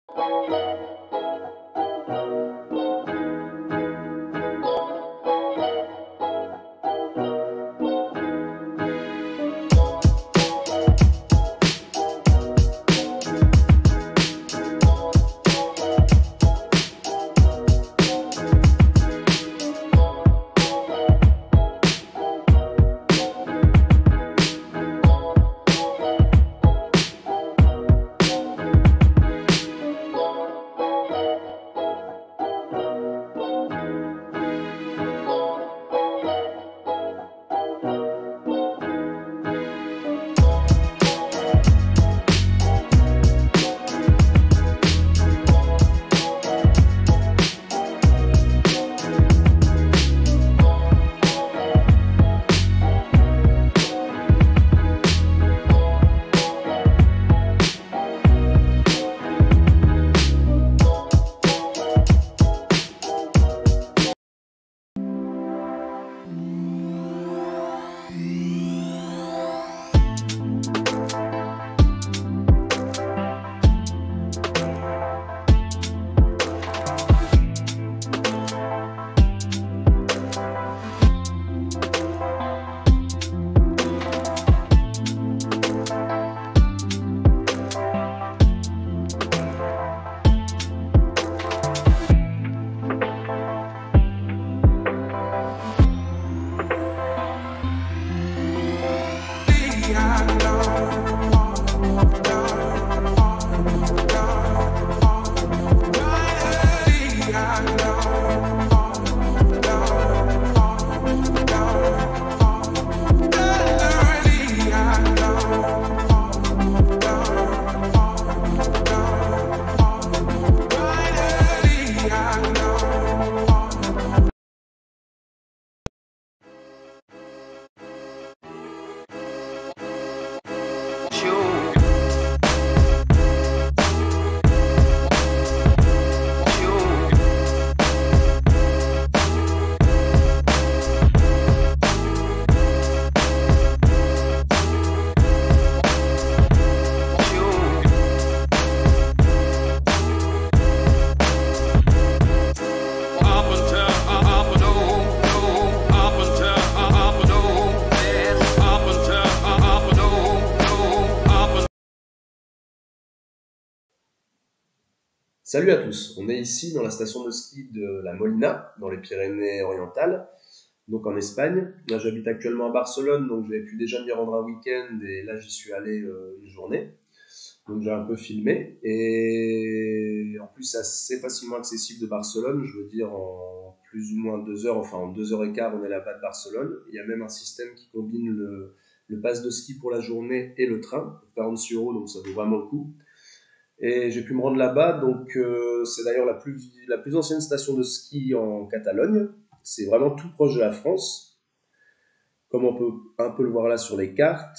Salut à tous, on est ici dans la station de ski de la Molina, dans les Pyrénées-Orientales, donc en Espagne. Là j'habite actuellement à Barcelone, donc j'avais pu déjà m'y rendre un week-end et là j'y suis allé une journée. Donc j'ai un peu filmé et en plus c'est assez facilement accessible de Barcelone, je veux dire en plus ou moins 2 heures, enfin en 2 h 15 on est là-bas de Barcelone. Il y a même un système qui combine le pass de ski pour la journée et le train, 46 €, donc ça vaut vraiment le coup. Et j'ai pu me rendre là-bas, donc c'est d'ailleurs la plus ancienne station de ski en Catalogne. C'est vraiment tout proche de la France, comme on peut un peu le voir là sur les cartes.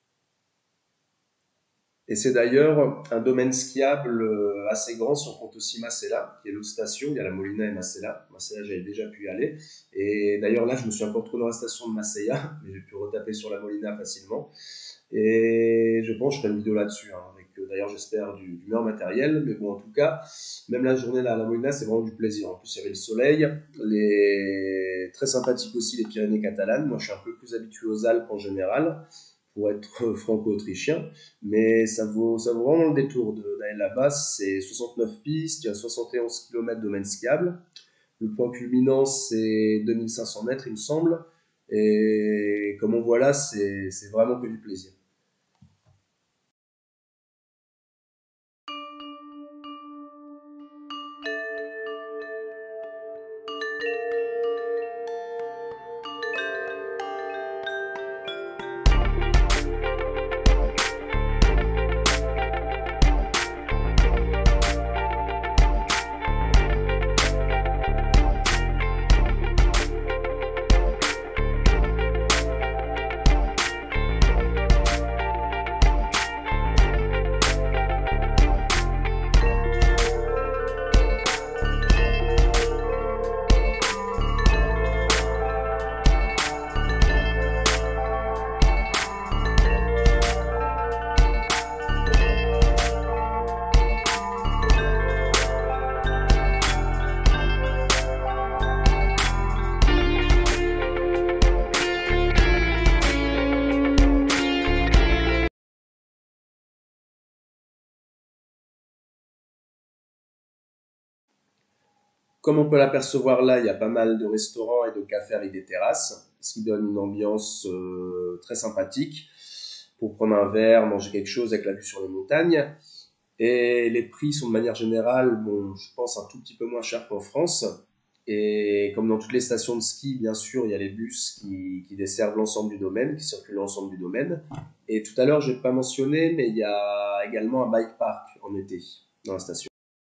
Et c'est d'ailleurs un domaine skiable assez grand si on compte aussi Macella, qui est l'autre station. Il y a la Molina et Macella. Macella, j'avais déjà pu y aller. Et d'ailleurs là, je me suis un peu retrouvé dans la station de Macella, mais j'ai pu retaper sur la Molina facilement. Et je pense que je ferai une vidéo là-dessus, hein, avec d'ailleurs j'espère du meilleur matériel. Mais bon, en tout cas, même la journée là à la Molina, c'est vraiment du plaisir. En plus, il y avait le soleil, très sympathique aussi les Pyrénées catalanes. Moi, je suis un peu plus habitué aux Alpes en général, pour être franco-autrichien, mais ça vaut vraiment le détour d'aller là-bas. C'est 69 pistes, il y a 71 km de domaine skiable. Le point culminant, c'est 2500 mètres, il me semble. Et comme on voit là, c'est vraiment que du plaisir. Comme on peut l'apercevoir là, il y a pas mal de restaurants et de cafés avec des terrasses, ce qui donne une ambiance très sympathique pour prendre un verre, manger quelque chose avec la vue sur les montagnes. Et les prix sont de manière générale, bon, je pense, un tout petit peu moins chers qu'en France. Et comme dans toutes les stations de ski, bien sûr, il y a les bus qui desservent l'ensemble du domaine, qui circulent l'ensemble du domaine. Et tout à l'heure, je n'ai pas mentionné, mais il y a également un bike park en été dans la station.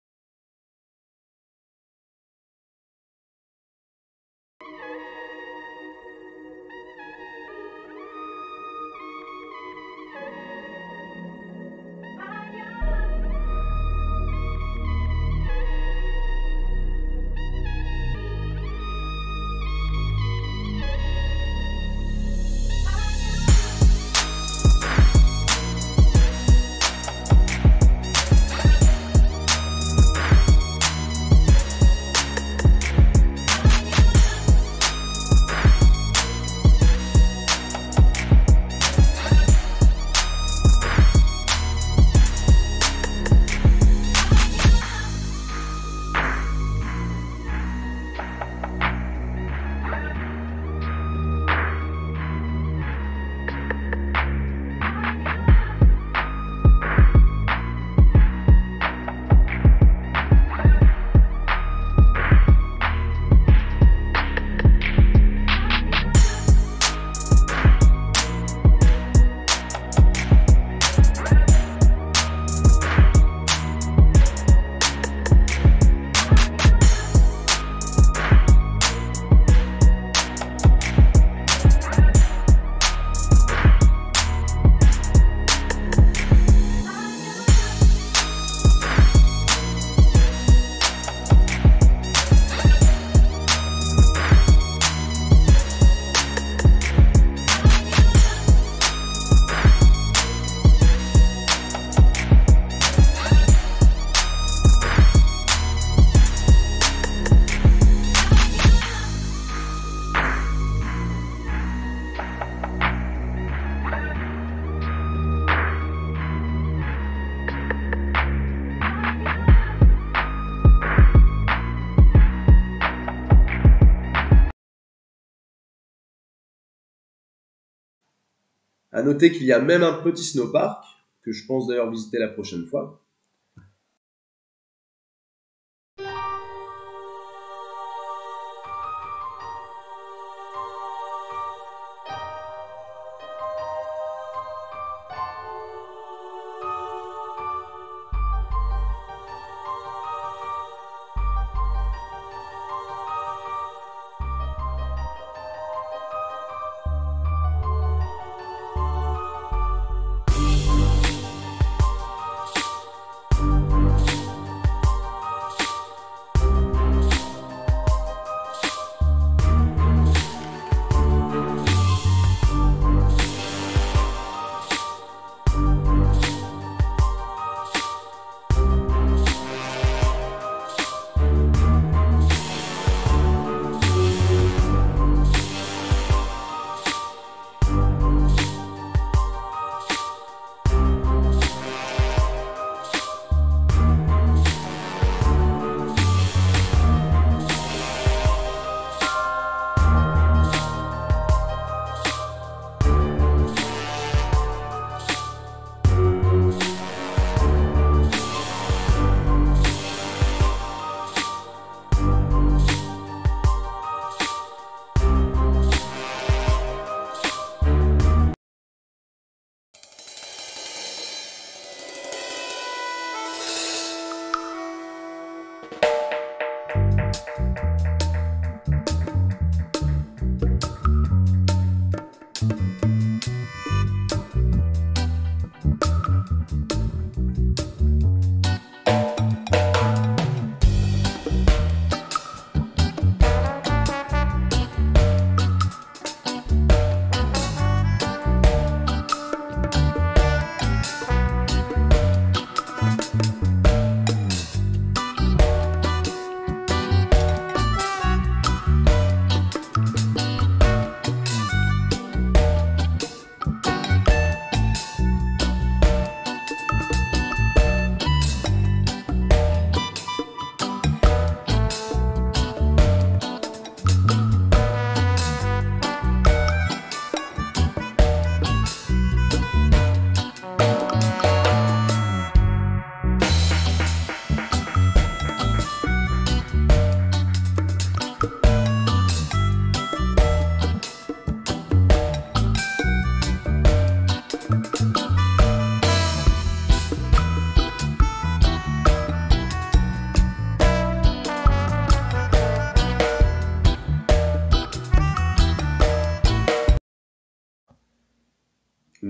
À noter qu'il y a même un petit snowpark, que je pense d'ailleurs visiter la prochaine fois.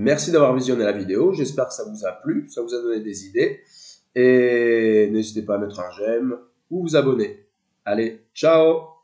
Merci d'avoir visionné la vidéo. J'espère que ça vous a plu, ça vous a donné des idées. Et n'hésitez pas à mettre un j'aime ou vous abonner. Allez, ciao!